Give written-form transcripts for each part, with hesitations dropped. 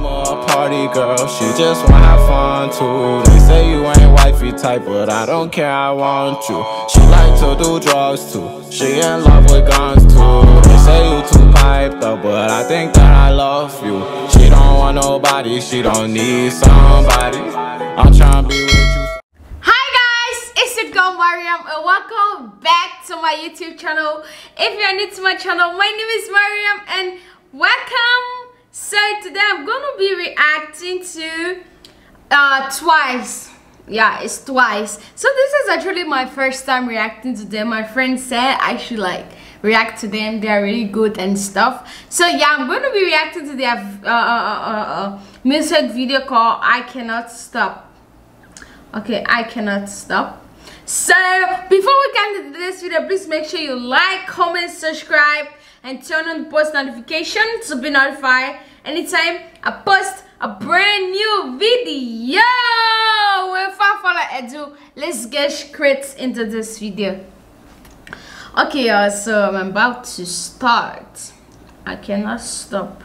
a party girl, she just wanna have fun too. They say you ain't wifey type, but I don't care, I want you. She like to do drugs too, she in love with guns too. They say you too piped up, but I think that I love you. She don't want nobody, she don't need somebody. I'm tryna be with you. Hi guys, it's your girl Mariam and welcome back to my YouTube channel. If you're new to my channel, my name is Mariam and welcome. So today I'm gonna be reacting to Twice. Yeah, it's Twice. So this is actually my first time reacting to them. My friend said I should like react to them. They are really good and stuff. So yeah, I'm gonna be reacting to their music video called I Cannot Stop. Okay, I Cannot Stop. So before we get into this video, please make sure you like, comment, subscribe, and turn on the post notification to be notified anytime I post a brand new video. Without further ado, let's get straight into this video. Okay, y'all, so I'm about to start. I cannot stop.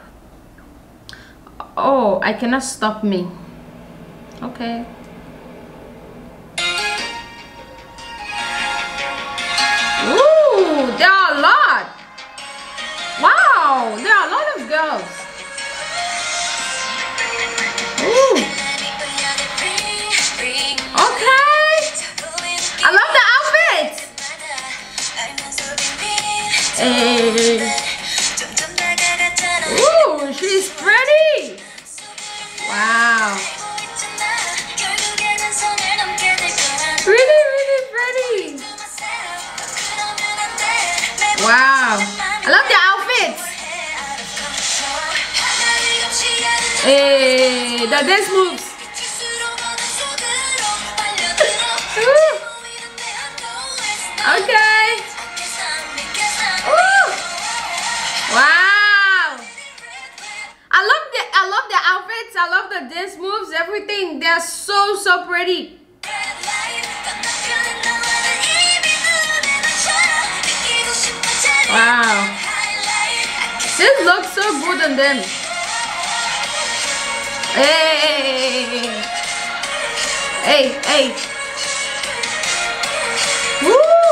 Oh, I cannot stop me. Okay. Ooh, there are a lot. Wow, there are a lot of girls. Ooh. Okay. I love the outfits. Hey. Ooh, she's pretty. Wow. Really, really pretty. Wow. I love the outfits. Hey, the dance moves. Okay. Ooh. Wow. I love the outfits. I love the dance moves. Everything. They're so pretty. Wow. This looks so good on them. Hey. Hey. Woo.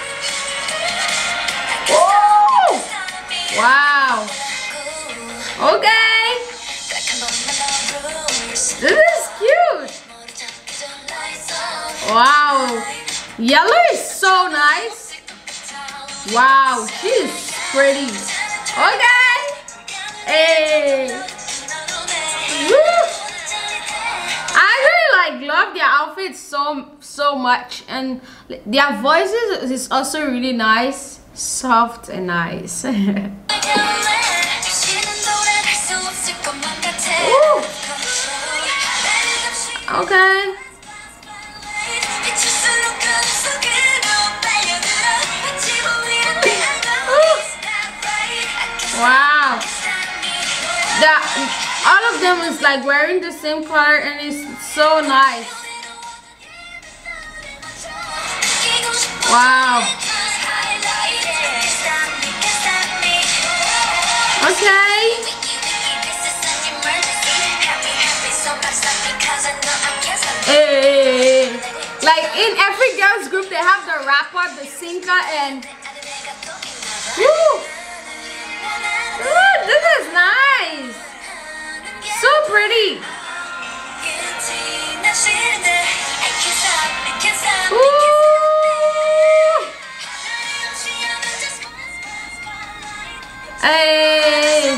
Woo. Wow. Okay. This is cute. Wow. Yellow is so nice. Wow, she's pretty. Okay. Hey. Woo. I really love their outfits so much, and their voices is also really nice, soft and nice. Ooh. Okay. Wow. All of them is like wearing the same color and it's so nice. Wow. Okay. Hey. Like in every girls group they have the rapper, the singer, and woo. Ooh, this is nice. So pretty. Ooh. Hey.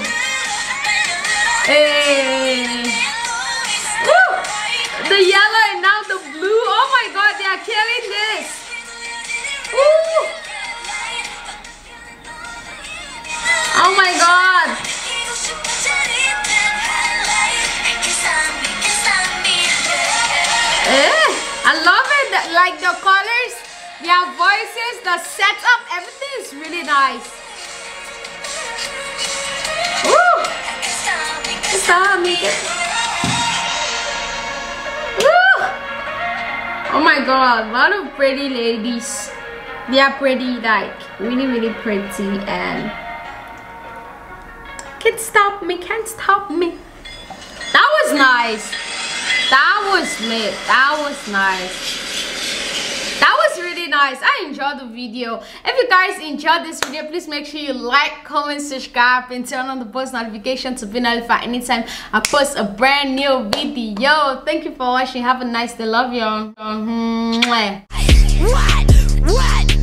Hey. Woo. The yellow and now the blue. Oh my god, they are killing this. Ooh. Oh my god. I love it. Like the colors, their voices, the setup, everything is really nice. Woo! Woo! Oh my god, a lot of pretty ladies. They are pretty, like really pretty, and can't stop me. nice. That was lit. That was nice. That was really nice. I enjoyed the video. If you guys enjoyed this video, please make sure you like, comment, subscribe, and turn on the post notification to be notified anytime I post a brand new video. Thank you for watching. Have a nice day. Love you. What?